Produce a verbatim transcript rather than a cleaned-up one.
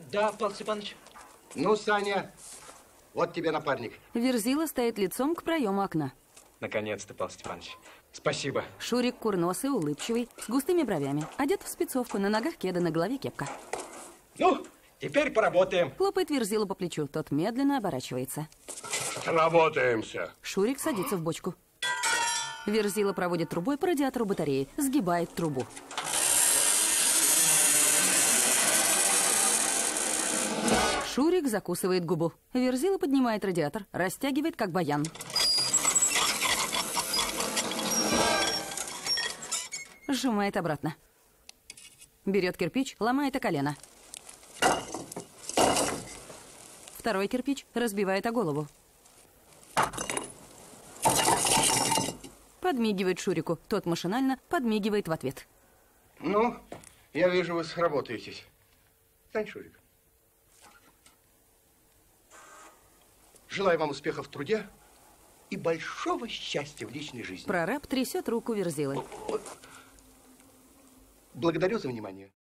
Да, Павел Степанович. Ну, Саня, вот тебе напарник. Верзила стоит лицом к проему окна. Наконец-то, Павел Степанович. Спасибо. Шурик курносый, улыбчивый, с густыми бровями. Одет в спецовку, на ногах кеды, на голове кепка. Ну, теперь поработаем. Хлопает Верзила по плечу. Тот медленно оборачивается. Работаемся. Шурик садится в бочку. Верзила проводит трубой по радиатору батареи. Сгибает трубу. Шурик закусывает губу. Верзила поднимает радиатор, растягивает, как баян. Сжимает обратно. Берет кирпич, ломает о колено. Второй кирпич разбивает о голову. Подмигивает Шурику. Тот машинально подмигивает в ответ. Ну, я вижу, вы сработаетесь. Стань, Шурик. Желаю вам успеха в труде и большого счастья в личной жизни. Прораб трясет руку Верзилы. Благодарю за внимание.